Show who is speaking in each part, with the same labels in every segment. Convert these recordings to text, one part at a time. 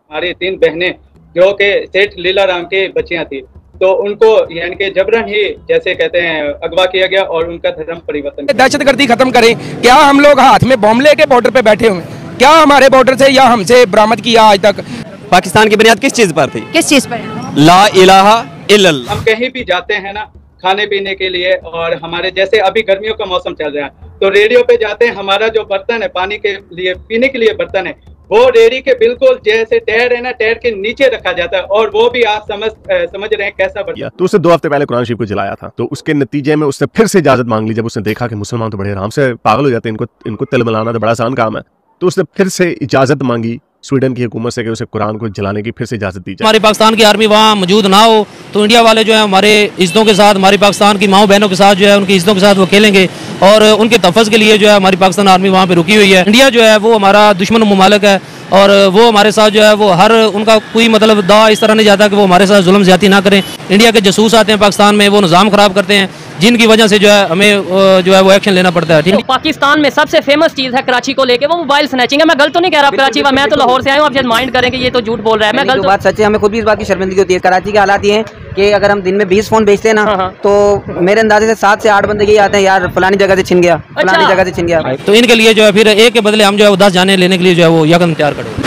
Speaker 1: हमारी 3 बहनें जो कि सेठ लीला राम की बच्चियां थी, तो उनको यानी कि जबरन ही जैसे कहते हैं अगवा किया गया और उनका धर्म परिवर्तन।
Speaker 2: दहशतगर्दी खत्म करें। क्या हम लोग हाथ में बॉम्ब लेके बॉर्डर पे बैठे हुए? क्या हमारे बॉर्डर से या हमसे बरामद किया आज तक?
Speaker 3: पाकिस्तान की बुनियाद किस चीज पर थी?
Speaker 4: किस चीज पर?
Speaker 3: ला इलाहा इल्लल्लाह।
Speaker 1: हम कहीं भी जाते हैं ना खाने पीने के लिए, और हमारे जैसे अभी गर्मियों का मौसम चल रहा है, तो रेडियो पे जाते हैं, हमारा जो बर्तन है पानी के लिए पीने के लिए बर्तन है, वो रेडी के बिल्कुल जैसे टायर है ना, टायर के नीचे रखा जाता है, और वो भी आप समझ रहे हैं कैसा बर्तन।
Speaker 5: तो उसने 2 हफ्ते पहले कुरान शरीफ को जलाया था, तो उसके नतीजे में उसने फिर से इजाजत मांग ली। जब उसने देखा कि मुसलमान तो बड़े आराम से पागल हो जाते हैं, इनको तिल मिलाना तो बड़ा आसान काम है, तो उसने फिर से इजाजत मांगी स्वीडन की हुकूमत से कि उसे कुरान को जलाने की फिर से इजाजत दी जाए।
Speaker 6: हमारी पाकिस्तान की आर्मी वहाँ मौजूद ना हो तो इंडिया वाले जो है हमारे इज्जतों के साथ, हमारी पाकिस्तान की माओ बहनों के साथ जो है उनकी इज्जतों के साथ वो खेलेंगे, और उनके तहफ़्फ़ुज़ के लिए जो है हमारी पाकिस्तान आर्मी वहाँ पे रुकी हुई है। इंडिया जो है वो हमारा दुश्मन मुमालिक है, और वो हमारे साथ जो है वो हर उनका कोई मतलब दावा इस तरह नहीं जाता कि वो हमारे साथ जुल्म ज़्यादती ना करें। इंडिया के जासूस आते हैं पाकिस्तान में, वो निज़ाम ख़राब करते हैं, जिनकी वजह से जो है हमें जो है वो एक्शन लेना पड़ता है।
Speaker 7: तो पाकिस्तान में सबसे फेमस चीज़ है कराची को लेके वो मोबाइल स्नैचिंग है। मैं गलत तो नहीं कह रहा, कराची मैं तो लाहौर से आया हूँ, आप माइंड करें कि ये तो झूठ बोल रहा है। मैं गलत
Speaker 8: बात सच है, हमें खुद भी इस बात की शर्मिंदगी होती है। कराची के हालात ये हैं कि अगर हम दिन में 20 फोन बेचते हैं ना, तो मेरे अंदाजे से 7 से 8 बंदे यही आते हैं, यार फलानी जगह से छिन गया, फलानी जगह से छिन गया।
Speaker 6: तो इनके लिए जो है फिर एक के बदले हम जो है 10 जाने लेने के लिए जो है वो यकदम तैयार करें।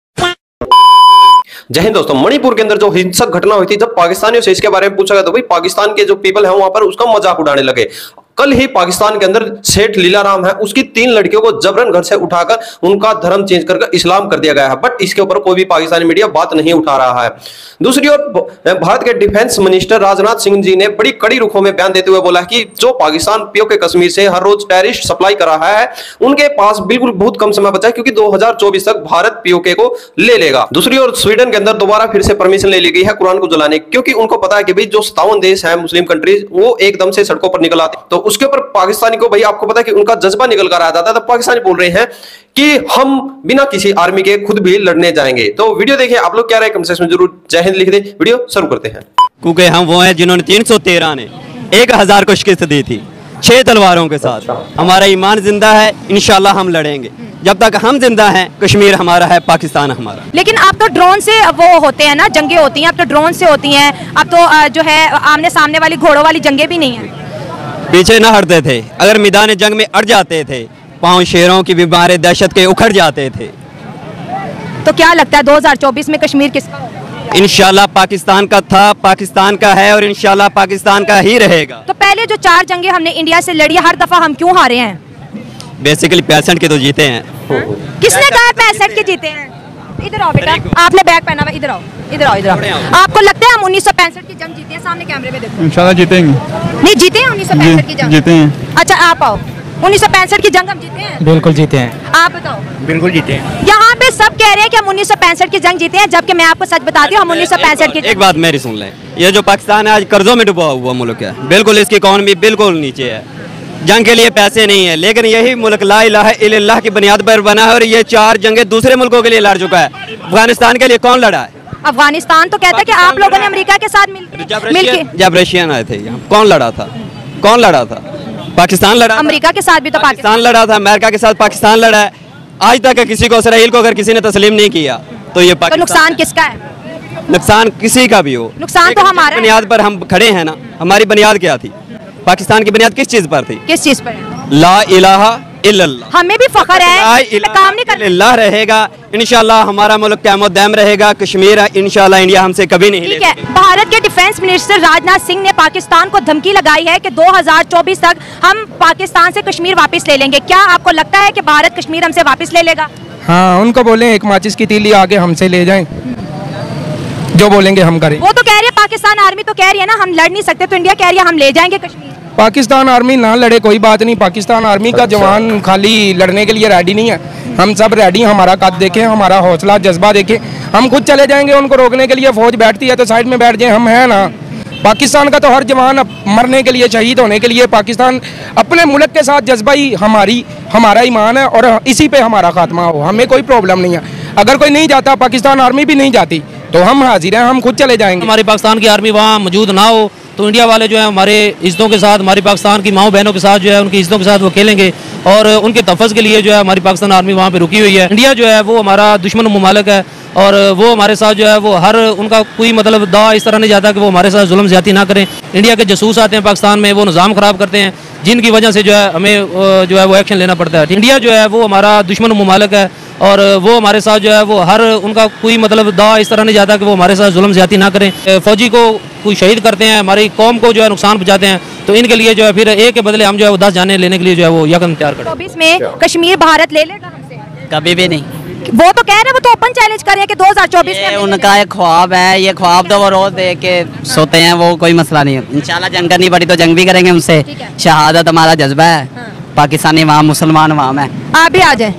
Speaker 3: जय हिंद दोस्तों। मणिपुर के अंदर जो हिंसक घटना हुई थी, जब पाकिस्तानियों से इसके बारे में पूछा गया तो भाई पाकिस्तान के जो पीपल है वहां पर उसका मजाक उड़ाने लगे। कल ही पाकिस्तान के अंदर सेठ लीला राम है, उसकी 3 लड़कियों को जबरन घर से उठाकर उनका धर्म चेंज करके इस्लाम कर दिया गया है, बट इसके ऊपर कोई भी पाकिस्तानी मीडिया बात नहीं उठा रहा है। दूसरी ओर भारत के डिफेंस मिनिस्टर राजनाथ सिंह जी ने बड़ी कड़ी रुखों में बयान देते हुए बोला कि जो पाकिस्तान पीओके कश्मीर से हर रोज टेररिस्ट सप्लाई कर रहा है, उनके पास बिल्कुल बहुत कम समय बचा है, क्योंकि 2024 तक भारत पीओके को ले लेगा। दूसरी ओर स्वीडन के अंदर दोबारा फिर से परमिशन ले ली गई है कुरान को जलाने, क्योंकि उनको पता है कि भाई जो 57 देश है मुस्लिम कंट्रीज, वो एकदम से सड़कों पर निकल आते, तो उसके ऊपर पाकिस्तानी को भाई आपको पता है कि उनका जज्बा निकल कर आ जाता है। तो पाकिस्तानी बोल रहे हैं कि हम बिना किसी आर्मी के खुद भी लड़ने जाएंगे। तो वीडियो देखिए, आप लोग क्या रहे कमेंट सेक्शन में जरूर जय हिंद लिख दें। वीडियो शुरू करते हैं। क्योंकि हम वो हैं जिन्होंने 313 ने 1000 को शिकस्त दी थी 6 तलवारों के साथ। हमारा ईमान जिंदा है, इंशाल्लाह हम लड़ेंगे। जब तक हम जिंदा हैं, कश्मीर हमारा है, पाकिस्तान हमारा।
Speaker 4: लेकिन अब तो ड्रोन से वो होते हैं ना, जंगे होती हैं, अब तो ड्रोन से होती हैं, अब तो जो है आमने सामने वाली घोड़ों वाली जंगे भी नहीं है।
Speaker 3: पीछे न हटते थे, अगर मैदान जंग में अड़ जाते थे, पांव शेरों की बीमारी दहशत के उखड़ जाते थे।
Speaker 4: तो क्या लगता है 2024 में कश्मीर किसका?
Speaker 3: इंशाल्लाह पाकिस्तान का था, पाकिस्तान का है, और इंशाल्लाह पाकिस्तान का ही रहेगा।
Speaker 4: तो पहले जो 4 जंगे हमने इंडिया से लड़ी, हर दफा हम क्यों हारे हैं?
Speaker 3: बेसिकली 65 के तो जीते हैं।
Speaker 4: किसने कहा 65 के जीते हैं? इधर आओ बेटा, आपने बैग पहना हुआ, इधर आओ, इधर आओ, इधर आओ। आपको लगता है हम 1965 की जंग जीते हैं? सामने कैमरे में देखो।
Speaker 2: इंशाल्लाह जीतेंगे।
Speaker 4: नहीं जीते हैं 1965 की जंग?
Speaker 2: जीते हैं।
Speaker 4: अच्छा आप आओ, 1965 की जंग हम जीते हैं?
Speaker 2: बिल्कुल जीते हैं।
Speaker 4: आप बताओ।
Speaker 2: बिल्कुल जीते हैं।
Speaker 4: यहाँ पे सब कह रहे हैं कि हम 1965 की जंग जीते हैं, जबकि मैं आपको सच बताती हूँ हम 1965 की।
Speaker 3: एक बात मेरी सुन लें, ये जो पाकिस्तान है आज कर्जों में डूबा हुआ मुल्क है, बिल्कुल इसकी इकॉनमी बिल्कुल नीचे है, जंग के लिए पैसे नहीं है, लेकिन यही मुल्क ला इलाहा इल्लल्लाह की बुनियाद पर बना है, और ये 4 जंगे दूसरे मुल्कों के लिए लड़ चुका है। अफगानिस्तान के लिए कौन लड़ा है?
Speaker 4: अफगानिस्तान तो कहता है कि आप लोगों ने अमेरिका के साथ मिलके।
Speaker 3: जब रशियन आए थे यहाँ, कौन लड़ा था? कौन लड़ा था? पाकिस्तान लड़ा।
Speaker 4: अमेरिका के साथ भी तो
Speaker 3: पाकिस्तान लड़ा था, अमेरिका के साथ पाकिस्तान लड़ा है। आज तक किसी को, इसराइल को अगर किसी ने तस्लीम नहीं किया, तो ये
Speaker 4: तो नुकसान किसका है?
Speaker 3: नुकसान किसी का भी हो,
Speaker 4: नुकसान तो हमारा।
Speaker 3: बुनियाद पर हम खड़े हैं ना, हमारी बुनियाद क्या थी? पाकिस्तान की बुनियाद किस चीज पर थी?
Speaker 4: किस चीज पर?
Speaker 3: ला इलाहा इल्लल्लाह।
Speaker 4: हमें भी फख्र है, काम नहीं करना।
Speaker 3: इल्लल्लाह रहेगा, इंशाल्लाह हमारा मुल्क क़यामत दायम रहेगा, कश्मीर इंशाल्लाह इंडिया हमसे कभी नहीं
Speaker 4: ठीक है। भारत के डिफेंस मिनिस्टर राजनाथ सिंह ने पाकिस्तान को धमकी लगाई है कि 2024 तक हम पाकिस्तान से कश्मीर वापस ले लेंगे। क्या आपको लगता है कि भारत कश्मीर हमसे वापस ले लेगा?
Speaker 2: हाँ, उनको बोले एक माचिस की तीली आगे हमसे ले जाएं, जो बोलेंगे हम करें।
Speaker 4: वो तो कह रही है, पाकिस्तान आर्मी तो कह रही है ना हम लड़ नहीं सकते, तो इंडिया कह रही है हम ले जाएंगे कश्मीर।
Speaker 2: पाकिस्तान आर्मी ना लड़े कोई बात नहीं, पाकिस्तान आर्मी का जवान खाली लड़ने के लिए रेडी नहीं है, हम सब रेडी। हमारा कद देखें, हमारा हौसला जज्बा देखें, हम खुद चले जाएंगे उनको रोकने के लिए। फौज बैठती है तो साइड में बैठ जाए, हम हैं ना। पाकिस्तान का तो हर जवान मरने के लिए, शहीद होने के लिए, पाकिस्तान अपने मुल्क के साथ जज्बा ही हमारा ईमान है, और इसी पे हमारा खात्मा हो, हमें कोई प्रॉब्लम नहीं है। अगर कोई नहीं जाता, पाकिस्तान आर्मी भी नहीं जाती, तो हम हाजिर हैं, हम खुद चले जाएंगे।
Speaker 6: हमारी पाकिस्तान की आर्मी वहाँ मौजूद ना हो तो इंडिया वाले जो है हमारे इज्जतों के साथ, हमारी पाकिस्तान की माओ बहनों के साथ जो है उनकी इज्जतों के साथ वो खेलेंगे और उनके तहफ़्फ़ुज़ के लिए जो है हमारी पाकिस्तान आर्मी वहाँ पे रुकी हुई है। इंडिया जो है वो हमारा दुश्मन मुमालिक है और वो हमारे साथ जो है वो हर उनका कोई मतलब दावा इस तरह नहीं जाता कि वो हमारे साथ जुल्म ज़्यादती ना करें। इंडिया के जासूस आते हैं पाकिस्तान में, वो निज़ाम ख़राब करते हैं, जिनकी वजह से जो है हमें जो है वो एक्शन लेना पड़ता है। इंडिया जो है वो हमारा दुश्मन मुमालिक है और वो हमारे साथ जो है वो हर उनका कोई मतलब दावा इस तरह नहीं जाता कि वो हमारे साथ जुल्म ज़्यादती ना करें। फौजी को कोई शहीद करते हैं, हमारी कौम को जो है नुकसान पहुँचाते हैं, तो इनके लिए जो है फिर एक के बदले हम जो है वो 10 जाने लेने के लिए जो है वो यकदम तैयार करें।
Speaker 4: 24 में कश्मीर भारत ले लेगा हमसे?
Speaker 8: कभी भी नहीं।
Speaker 4: वो तो कह रहे हैं, वो तो ओपन चैलेंज कर रहे हैं कि 2024 में
Speaker 8: उनका एक ख्वाब है, ये ख्वाब तो वो रोज देख के सोते हैं, वो कोई मसला नहीं है। इंशाल्लाह जंग करनी पड़ी तो जंग भी करेंगे उनसे। शहादत हमारा जज्बा है। पाकिस्तानी वहाँ, मुसलमान वहाँ में।
Speaker 4: आप भी आ जाए।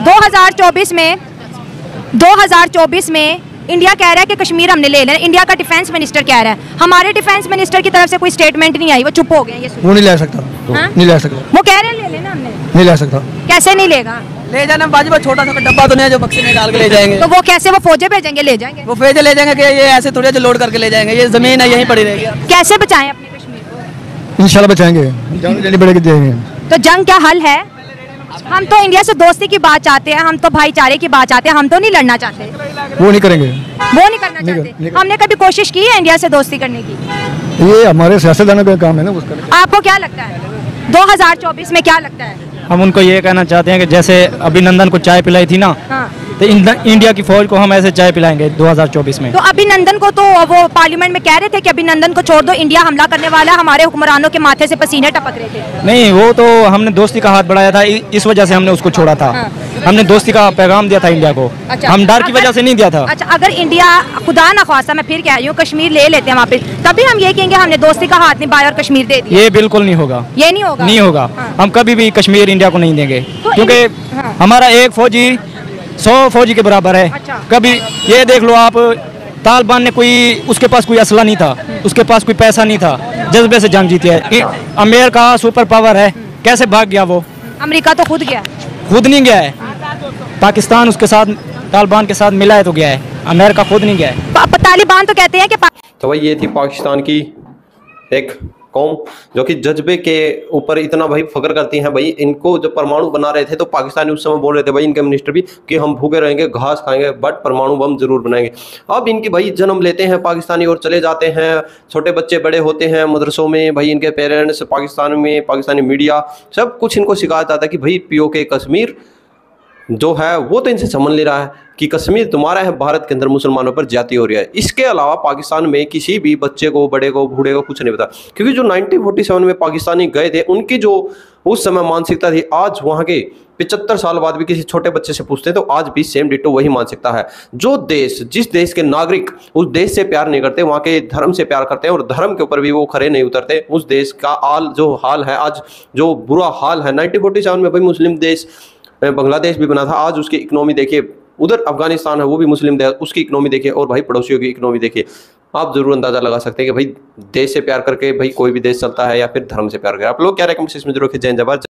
Speaker 4: 2024 में इंडिया कह रहा है कि कश्मीर हमने ले लेना। इंडिया का डिफेंस मिनिस्टर कह रहा है। हमारे डिफेंस मिनिस्टर की तरफ से कोई स्टेटमेंट नहीं आई, वो चुप हो गए। ये
Speaker 9: वो नहीं ले सकता। नहीं ले सकता।
Speaker 4: वो कह रहे हैं ले लेना हमने।
Speaker 9: नहीं ले सकता।
Speaker 4: कैसे नहीं लेगा?
Speaker 8: ले जाना बाजी, छोटा सा डब्बा तो नहीं है जो बक्से में डाल के ले जाएंगे।
Speaker 4: तो वो कैसे, वो फौजे भेजेंगे? ले जाएंगे।
Speaker 8: वो फौजे ले जाएंगे कि ये ऐसे थोड़े जो लोड करके ले जाएंगे, ये जमीन है यहीं पड़ी रहेगी।
Speaker 4: कैसे बचाएं अपने कश्मीर को?
Speaker 9: इंशाल्लाह बचाएंगे, जान लेनी पड़ेगी, देंगे।
Speaker 4: तो जंग क्या हल है? हम तो इंडिया से दोस्ती की बात चाहते हैं, हम तो भाईचारे की बात चाहते हैं, हम तो नहीं लड़ना चाहते।
Speaker 9: वो नहीं करेंगे,
Speaker 4: वो नहीं करना चाहते। हमने कभी कोशिश की है इंडिया से दोस्ती करने की?
Speaker 9: ये हमारे सियासतदानों का काम है ना उसका।
Speaker 4: आपको क्या लगता है 2024 में क्या लगता है?
Speaker 10: हम उनको ये कहना चाहते हैं कि जैसे अभिनंदन को चाय पिलाई थी ना, तो इंडिया की फौज को हम ऐसे चाय पिलाएंगे 2024 में।
Speaker 4: तो अभिनंदन को तो वो पार्लियामेंट में कह रहे थे कि अभिनंदन को छोड़ दो, इंडिया हमला करने वाला, हमारे हुक्मरानों के माथे से पसीने टपक रहे थे।
Speaker 10: नहीं, वो तो हमने दोस्ती का हाथ बढ़ाया था, इस वजह से हमने उसको छोड़ा था। हमने दोस्ती का पैगाम दिया था इंडिया को।
Speaker 4: अच्छा,
Speaker 10: हम डर की वजह से नहीं दिया था।
Speaker 4: अच्छा, अगर इंडिया खुदा ना ख्वास्ता, मैं फिर कह रही हूँ, कश्मीर ले लेते हैं वापस, तभी हम ये कहेंगे हमने दोस्ती का हाथ निभाया और कश्मीर दे दिया?
Speaker 10: ये बिल्कुल नहीं होगा।
Speaker 4: ये नहीं होगा?
Speaker 10: नहीं होगा। हम कभी भी कश्मीर इंडिया को नहीं देंगे, क्योंकि हमारा एक फौजी 100 फौजी के बराबर है।
Speaker 4: अच्छा।
Speaker 10: कभी ये देख लो आप, तालिबान ने उसके पास कोई असला नहीं था, उसके पास कोई पैसा नहीं था, जज्बे से जंग जीती है। अमेरिका सुपर पावर है, कैसे भाग गया वो?
Speaker 4: अमेरिका तो खुद गया।
Speaker 10: खुद नहीं गया है, पाकिस्तान उसके साथ तालिबान के साथ मिला है तो गया है, अमेरिका खुद नहीं गया है।
Speaker 4: तालिबान तो कहते हैं कि
Speaker 3: तो भाई ये थी पाकिस्तान की एक कौम जो कि जज्बे के ऊपर इतना भाई फख्र करती हैं। भाई इनको जब परमाणु बना रहे थे तो पाकिस्तानी उस समय बोल रहे थे भाई, इनके मिनिस्टर भी, कि हम भूखे रहेंगे, घास खाएंगे, बट परमाणु बम जरूर बनाएंगे। अब इनकी भाई जन्म लेते हैं पाकिस्तानी और चले जाते हैं, छोटे बच्चे बड़े होते हैं मदरसों में, भाई इनके पेरेंट्स पाकिस्तान में, पाकिस्तानी मीडिया सब कुछ इनको सिखाया जाता है कि भाई पीओके कश्मीर जो है वो तो इनसे समझ ले रहा है कि कश्मीर तुम्हारा है, भारत के अंदर मुसलमानों पर ज्यादती हो रही है। इसके अलावा पाकिस्तान में किसी भी बच्चे को, बड़े को, बूढ़े को कुछ नहीं पता, क्योंकि जो 1947 में पाकिस्तानी गए थे उनकी जो उस समय मानसिकता थी, आज वहाँ के 75 साल बाद भी किसी छोटे बच्चे से पूछते हैं तो आज भी सेम डिटो वही मानसिकता है। जो देश, जिस देश के नागरिक उस देश से प्यार नहीं करते, वहाँ के धर्म से प्यार करते हैं और धर्म के ऊपर भी वो खरे नहीं उतरते, उस देश का जो हाल है आज, जो बुरा हाल है। 1947 में भाई मुस्लिम देश बांग्लादेश भी बना था, आज उसकी इकोनॉमी देखिए, उधर अफगानिस्तान है वो भी मुस्लिम देश, उसकी इकोनॉमी देखिए, और भाई पड़ोसियों की इकोनॉमी देखिए। आप जरूर अंदाजा लगा सकते हैं कि भाई देश से प्यार करके भाई कोई भी देश चलता है या फिर धर्म से प्यार करके। आप लोग क्या रेकमेंडेशन में जरूर खींचें। जबरदस्त।